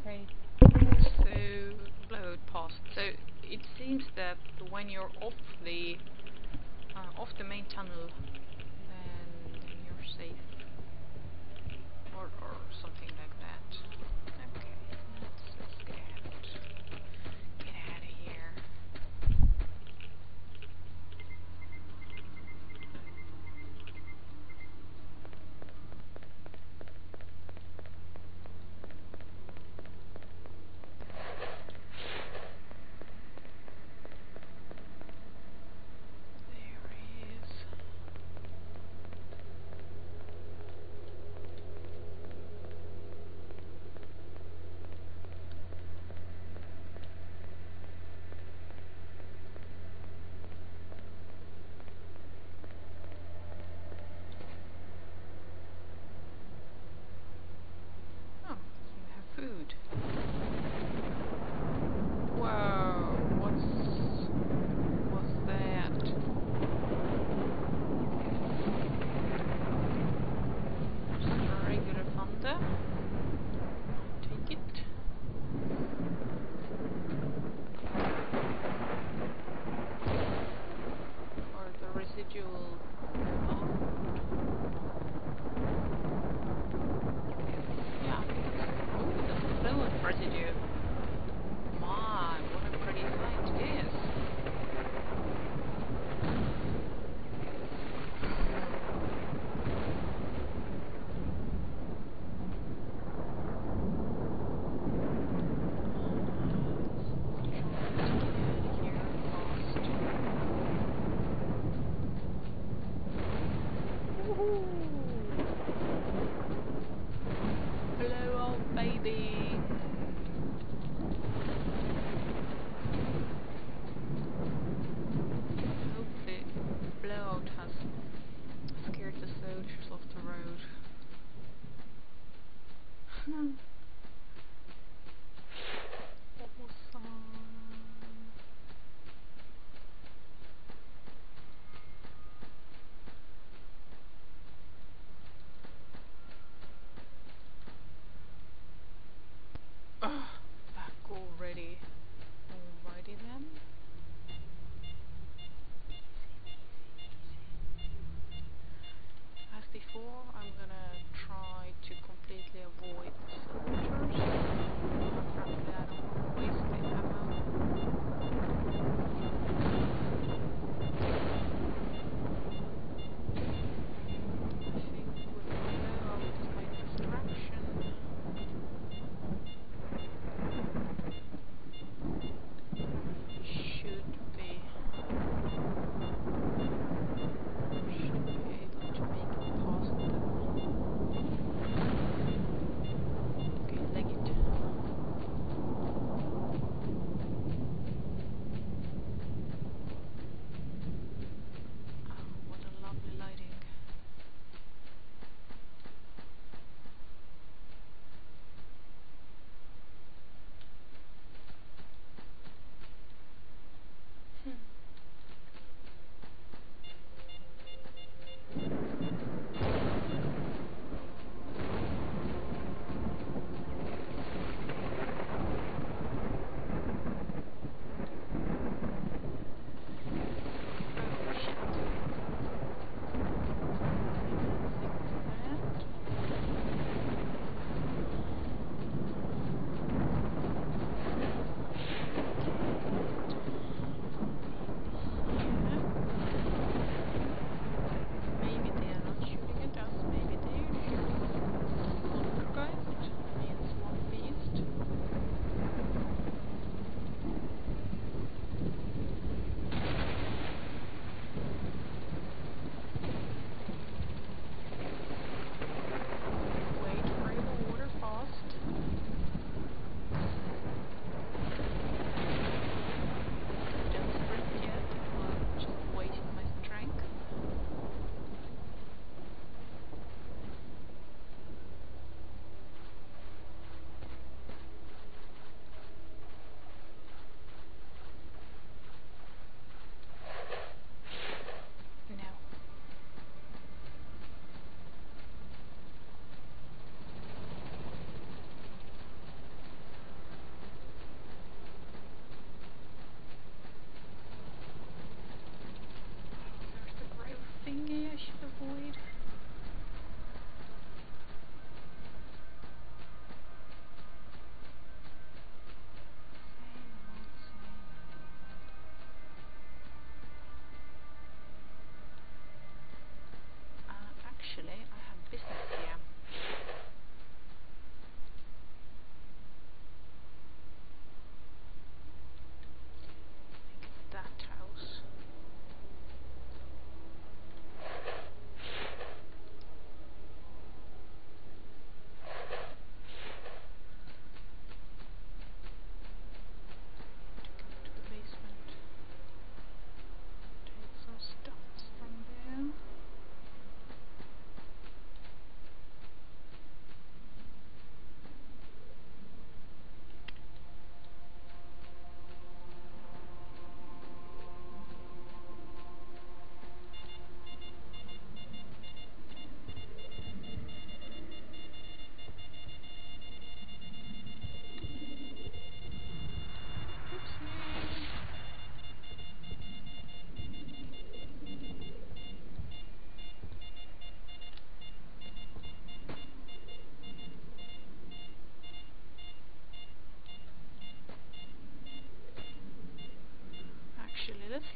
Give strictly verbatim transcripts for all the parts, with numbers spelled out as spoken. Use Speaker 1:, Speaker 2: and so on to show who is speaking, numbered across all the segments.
Speaker 1: Okay. So blowout passed. So it seems that when you're off the uh, off the main tunnel, then, then you're safe, or or something like that. Okay, let's, let's get out. Get out of here. Food. Whoa, what's what's that? Just regular thunder. Take it. Or the residual. Oh. Yeah, that's, oh, that's fluent residue. My, what a pretty sight it is. Hello, old baby. Hope the blowout has scared the soldiers off the road. Awesome. Ugh, back already. Alrighty then. As before, I'm gonna try to completely avoid the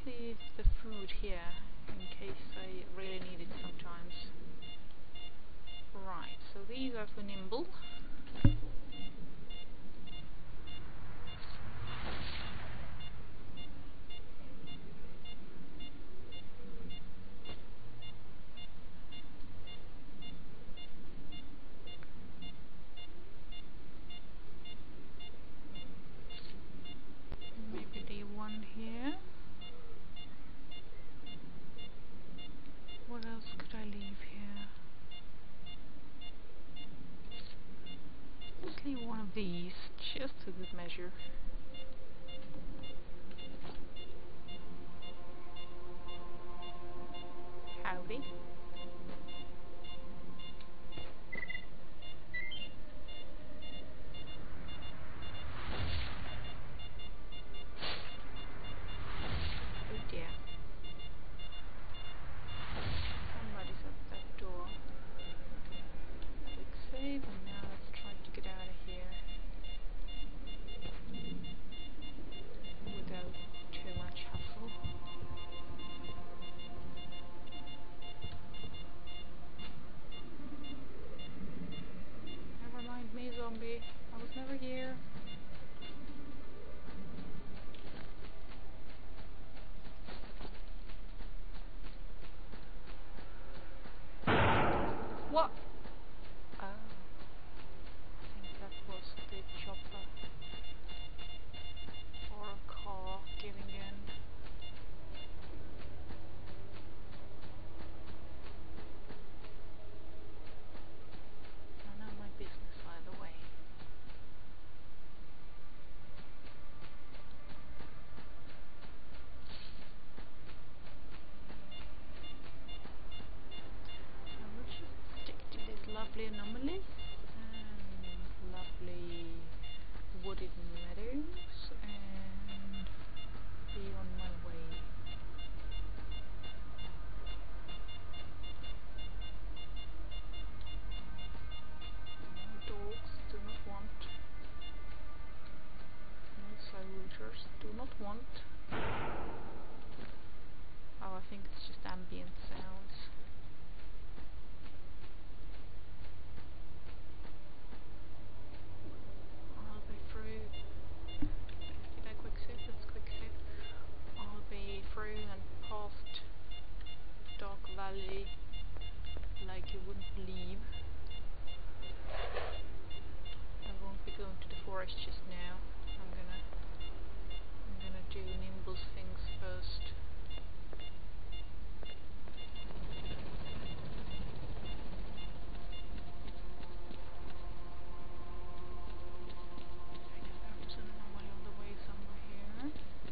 Speaker 1: leave the food here in case I really need it sometimes. Right, so these are for nimble. Maybe the one here. What else could I leave here? Let's leave one of these, just for good measure. Howdy. Oh dear. Somebody's at that door. Quick save, and now let's try to get out of here without too much hassle. Never mind me, zombie. I was never here. What? Oh. I think that was the chopper. Or a car giving in. None of my business either way. So we'll just stick to these lovely anomalies and lovely wooded meadows and be on my way. No dogs, do not want. No soldiers, do not want. Oh, I think it's just ambient sounds. I'll be through. Did I quick save? Let's quick save. I'll be through and past Dark Valley like you wouldn't believe. I won't be going to the forest just now. I'm gonna I'm gonna do Nimble's things first. I guess there was an anomaly on the way somewhere here.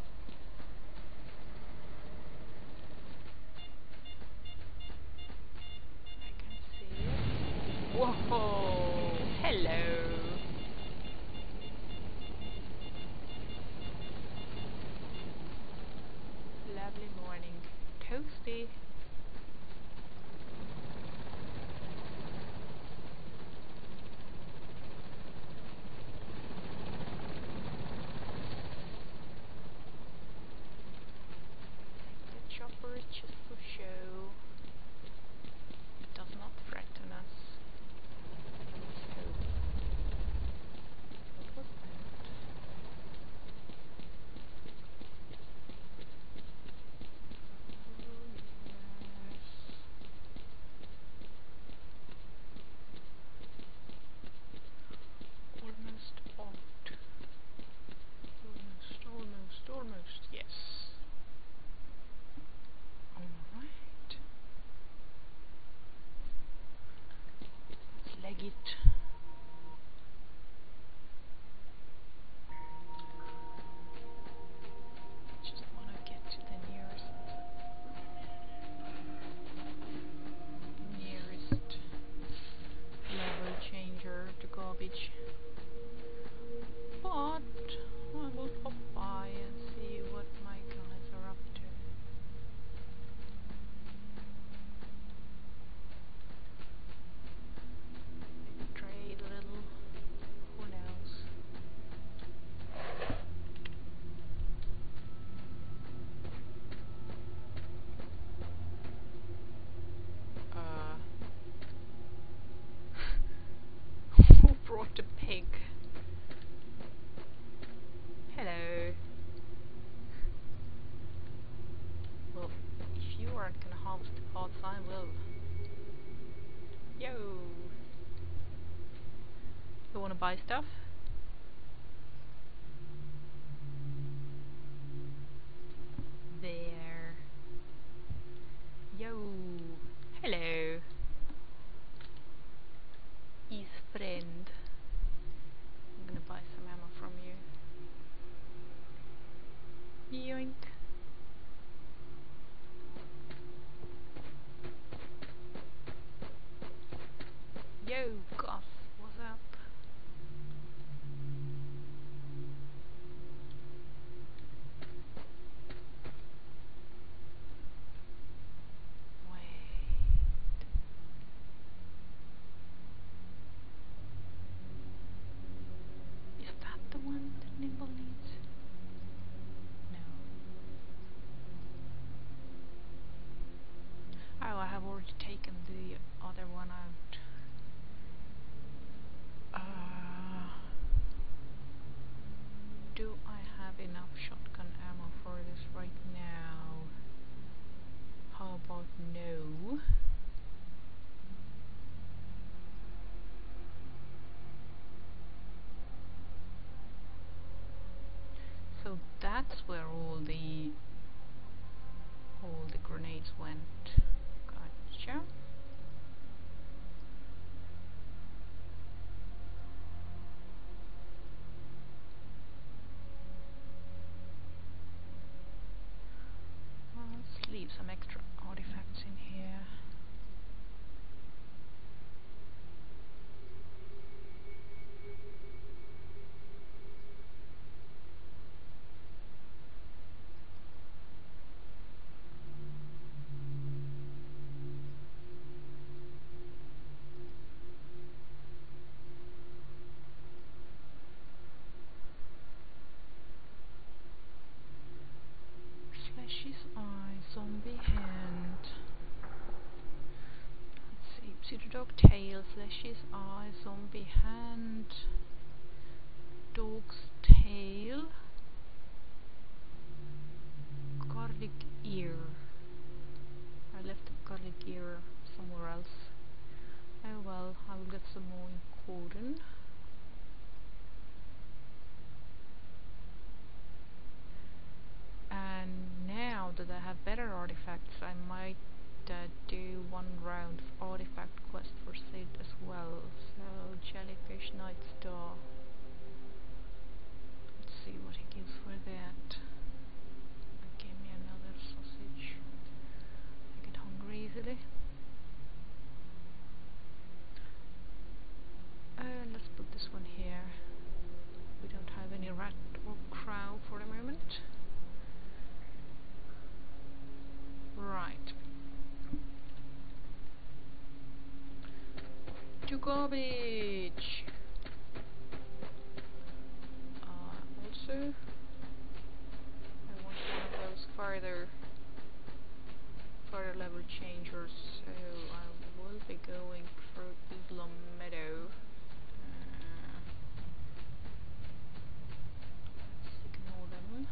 Speaker 1: I can see it. Whoa! Hello! wanna buy stuff? There. Yo. Hello. His friend. I'm gonna buy some ammo from you. Yoink. Yo, Goth, what's up? Oh, I have already taken the other one out. Uh, do I have enough shotgun ammo for this right now? How about no? So that's where all the all the grenades went. Gotcha. Well, let's leave some extra artifacts in here. Fleshy's eye, zombie hand. Let's see, pseudo dog tail, fleshy's eye, zombie hand, dog's tail, garlic ear. I left the garlic ear somewhere else. Oh well, I will get some more in cordon. And now that I have better artifacts, I might uh, do one round of artifact quest for Sid as well. So, Jellyfish Night Star. Let's see what he gives for that. Give me another sausage. I get hungry easily. Uh, let's put this one here. We don't have any rat or crow for the moment. Right. To garbage! Uh, also, I want one of those further, further level changers, so I will be going through Islam Meadow. Uh, let's ignore them.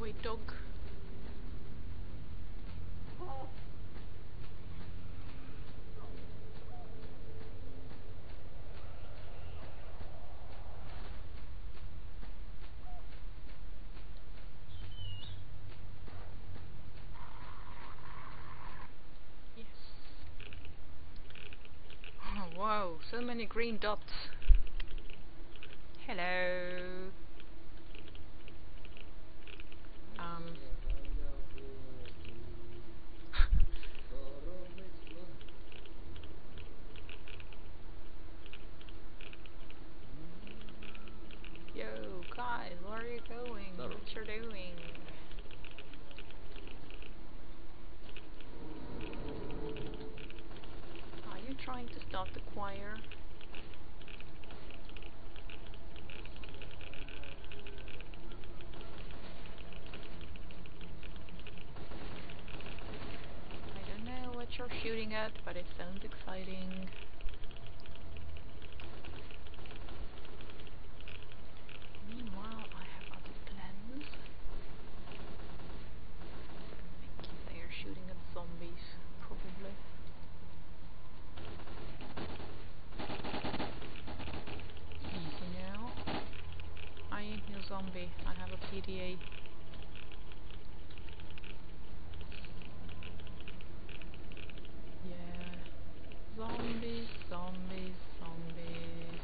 Speaker 1: away, dog. Yes. Oh, wow, so many green dots. Hello. Um. Yo, guys, where are you going?
Speaker 2: Sorry.
Speaker 1: What you're doing? Are you trying to start the choir? I don't know what you're shooting at, but it sounds exciting. Meanwhile, I have other plans. I think they are shooting at zombies, probably. Easy now. I ain't no zombie. I have a P D A. Yeah. Zombies, zombies, zombies.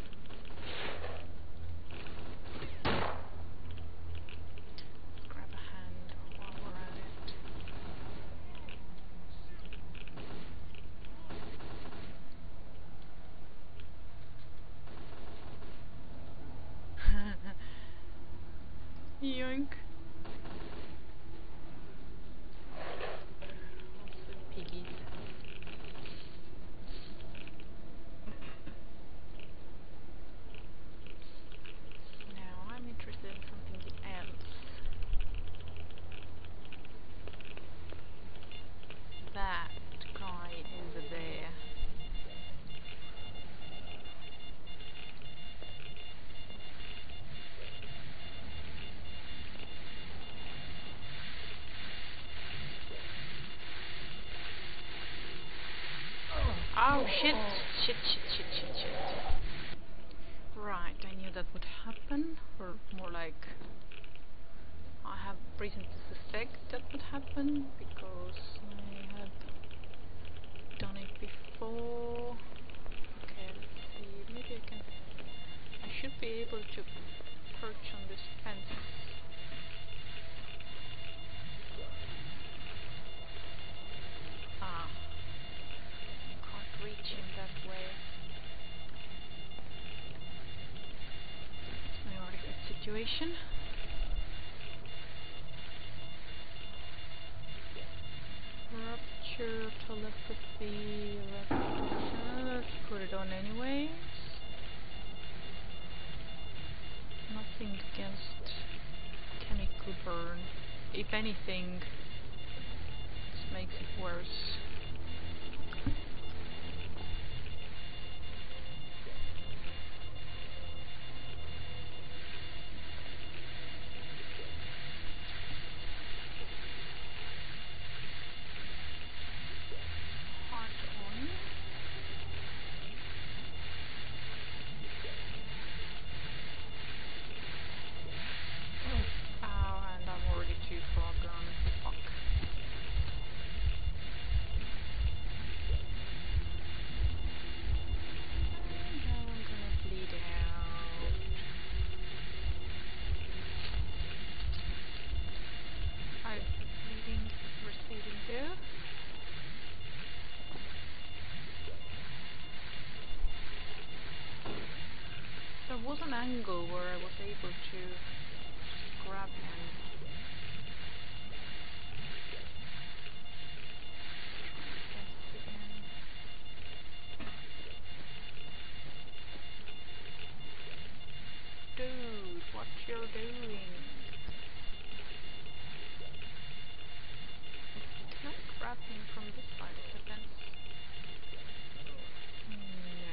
Speaker 1: Grab a hand while we're at it. Yoink. Also piggies. Now I'm interested in something else. That guy over there. Oh shit! Shit, shit, shit, shit, shit. Right, I knew that would happen, or more like I have reason to suspect that would happen because I have done it before. Okay, let's see, maybe I can, I should be able to perch on this fence. Ah, can't reach him that way. It's my artifact situation. Rupture, telepathy, restoration. Let's put it on anyways. Nothing against chemical burn. If anything, this makes it worse. Was an angle where I was able to just grab him. Dude, what you're doing? Can I grab him from this side of the fence? No.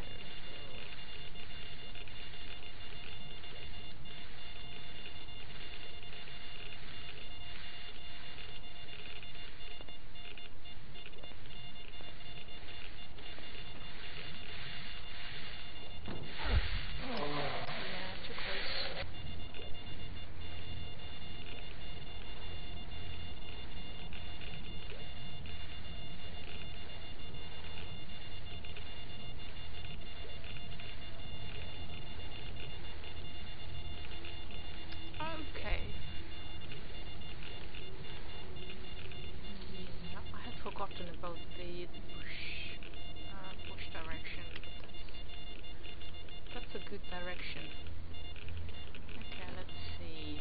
Speaker 1: forgotten about the push, uh, push direction, but that's, that's a good direction. Okay, let's see.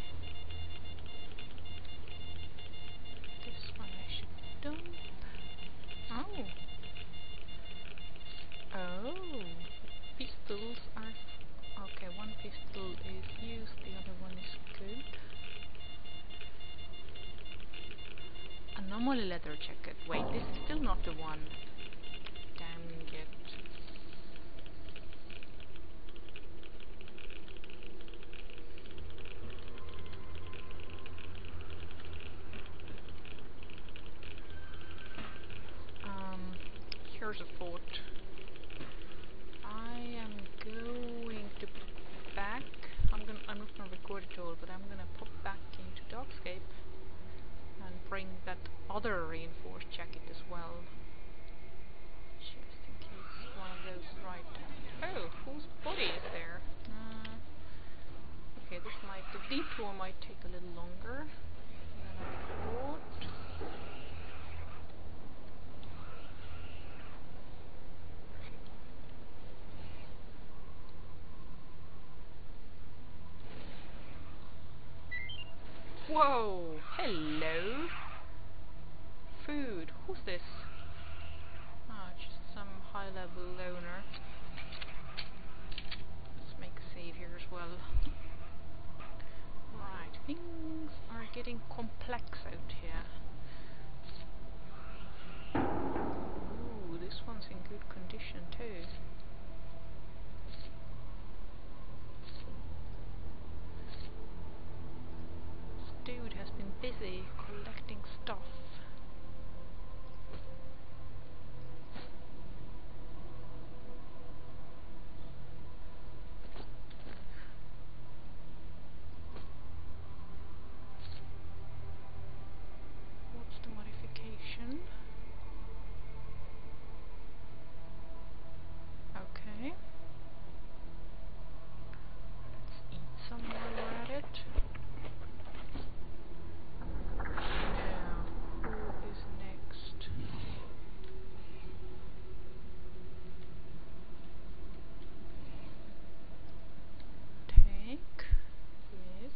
Speaker 1: This one I should dump. Oh. Oh. Pistols are... Okay, one pistol is used, the other one is good. Anomaly leather jacket. Wait, this is still not the one. Dang it. Um, here's a thought. I am going to pop back. I'm gonna. I'm not gonna record it all, but I'm gonna pop back into Darkscape and bring that other reinforced jacket as well. Just in case one of those right. Oh, whose body is there? Uh, okay, this might. The detour might take a little longer than I thought. Whoa! Hello! Food. Who's this? Ah, just some high-level loner. Let's make a save here as well. Right, things are getting complex out here. Ooh, this one's in good condition too. This dude has been busy collecting stuff. What's the modification? Okay. Let's eat some while we're at it. Now, who is next? Take this.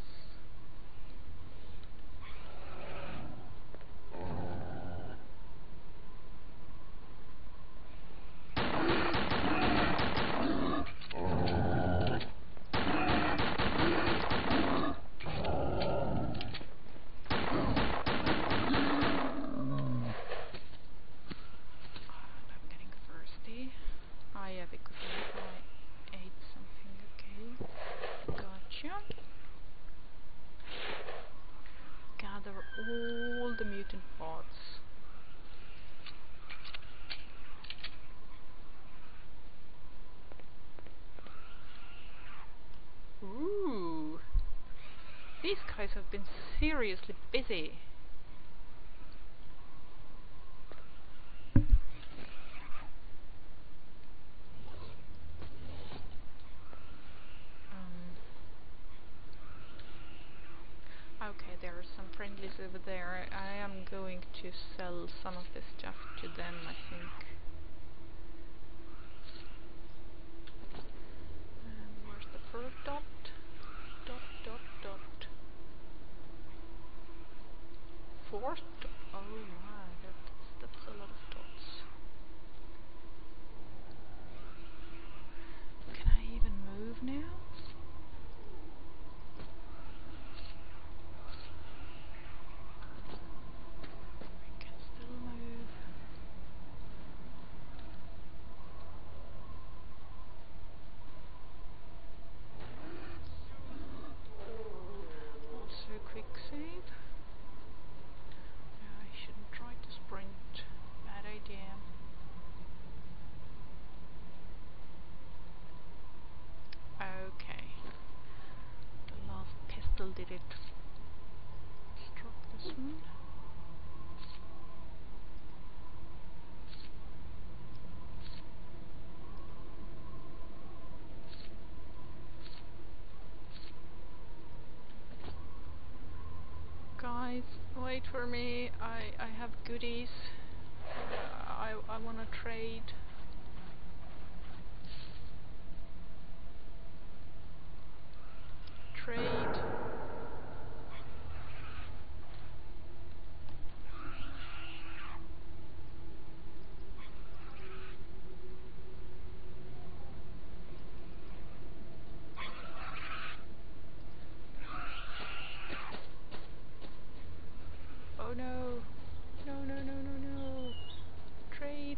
Speaker 1: Because I ate something. Okay, gotcha. Gather all the mutant parts. Ooh, these guys have been seriously busy. Okay, there are some friendlies over there. I am going to sell some of this stuff to them, I think. And where's the third dot? Dot, dot, dot. Fourth dot? Oh my, that's, that's a lot of dots. Can I even move now? Quick save. Yeah, I shouldn't try to sprint. Bad idea. Okay. The last pistol did it. Let's drop this one. Guys, wait for me. I, I have goodies. Uh, I I wanna trade. Trade. Oh no. No, no, no, no, no. Trade.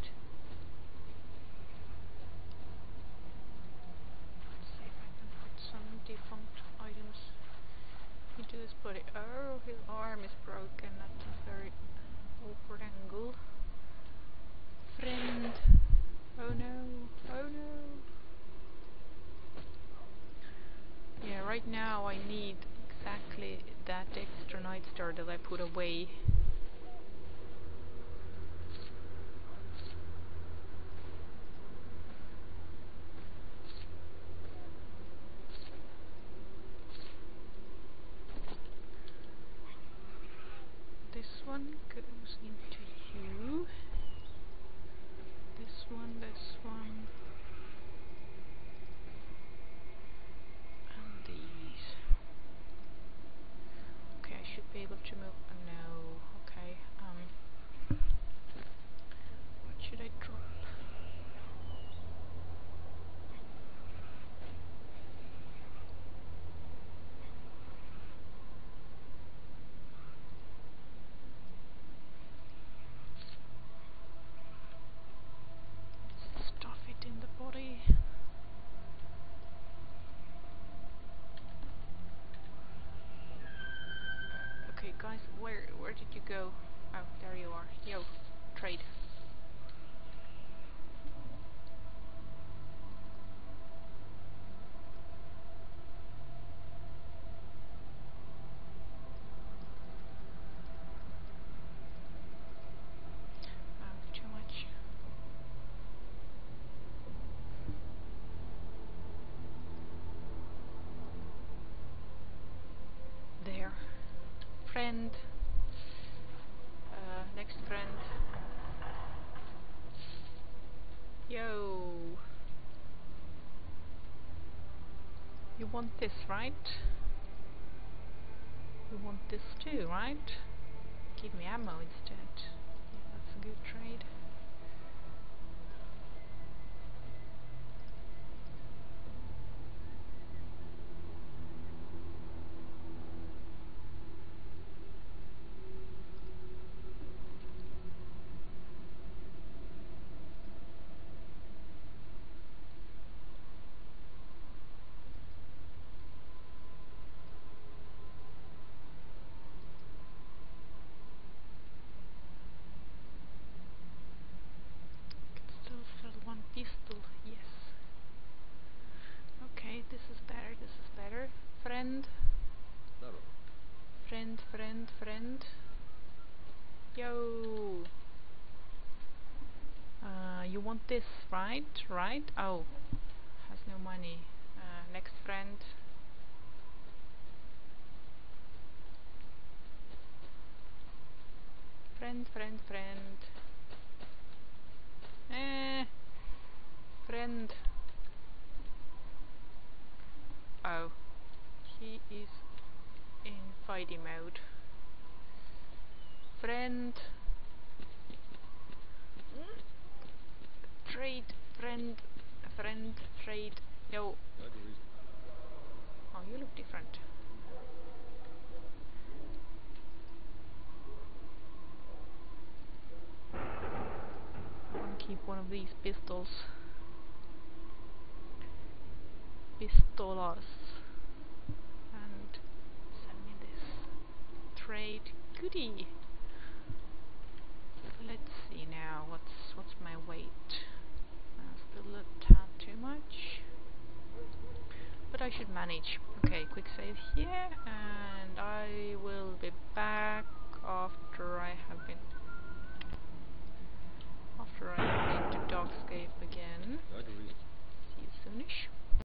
Speaker 1: Let's see if I can put some defunct items into this body. Oh, his arm is broken at a very awkward angle. Friend. Oh no. Oh no. Yeah, right now I need exactly that extra night star that I put away. This one goes into you. This one, this one. And these. Okay, I should be able to move. Uh, no. Okay. Um. What should I drop? Stuff it in the body. Okay, guys, where where did you go? Oh, there you are. Yo, trade. Um, too much. There. Friend. Uh, next friend. Yo. You want this, right? You want this too, right? Give me ammo instead. Yeah, that's a good trade. Can still sell one pistol, yes. Okay, this is better, this is better. Friend. Friend, friend, friend. Yo. Uh, you want this, right? Right? Oh, has no money. Uh, next friend. Friend, friend, friend. Eh. Friend. Oh, he is in fighting mode. Friend. Trade, friend, friend, trade. Yo. Oh, you look different. I want to keep one of these pistols. Pistolas. And sell me this. Trade. Goodie. Let's see now. What's what's my weight? Uh, still a tad too much. But I should manage. Okay, quick save here, and I will be back after I have been after I have been to Dogscape again. See you soonish.